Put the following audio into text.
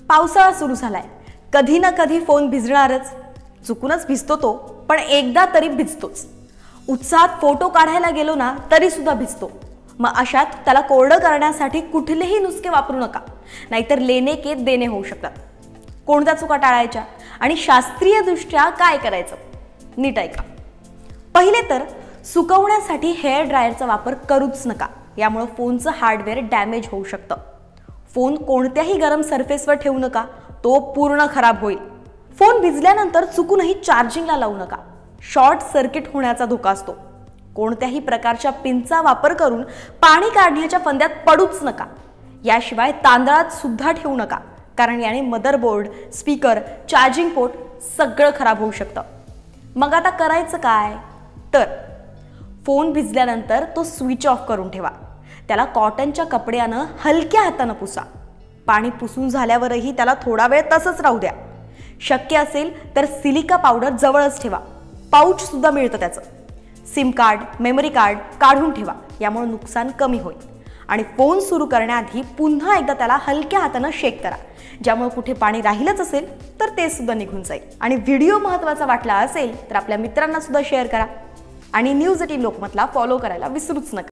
पावसाळा सुरू झालाय, कधी ना कधी फोन भिजणारच. चुकूनच भिजतो तो, पण एकदा तरी भिजतोच. उत्साहात फोटो काढायला गेलो ना तरी सुद्धा भिजतो. मग अशात त्याला कोरडं करण्यासाठी कुठलेही नुसके वापरू नका, नाहीतर लेने के देणे होऊ शकतात. कोणत्या चुका टाळायच्या आणि शास्त्रीय दृष्ट्या काय करायचं, नीट ऐका. पहिले तर सुकवण्यासाठी हेअर ड्रायरचा वापर करूच नका. यामुळे फोनचं हार्डवेअर डॅमेज होऊ शकतं. फोन कोणत्याही गरम सरफेसवर ठेवू नका, तो पूर्ण खराब होईल. फोन भिजल्यानंतर चुकूनही चार्जिंगला लावू नका, शॉर्ट सर्किट होण्याचा धोका असतो. कोणत्याही प्रकारच्या पिनचा वापर करून पाणी काढण्याच्या फंद्यात पडूच नका. याशिवाय तांदळात सुद्धा ठेवू नका, कारण याने मदरबोर्ड, स्पीकर, चार्जिंग पोर्ट सगळं खराब होऊ शकतं. मग आता करायचं काय? तर फोन भिजल्यानंतर तो स्विच ऑफ करून ठेवा. त्याला कॉटनच्या कपड्यानं हलक्या हातानं पुसा. पाणी पुसून झाल्यावरही त्याला थोडा वेळ तसंच राहू द्या. शक्य असेल तर सिलिका पावडर जवळच ठेवा. पाऊच सुद्धा मिळतं त्याचं. सिम कार्ड, मेमरी कार्ड काढून ठेवा, यामुळे नुकसान कमी होईल. आणि फोन सुरू करण्याआधी पुन्हा एकदा त्याला हलक्या हातानं शेक करा, ज्यामुळे कुठे पाणी राहिलंच असेल तर ते सुद्धा निघून जाईल. आणि व्हिडिओ महत्त्वाचा वाटला असेल तर आपल्या मित्रांना सुद्धा शेअर करा. आणि न्यूज 18 लोकमतला फॉलो करायला विसरूच नका.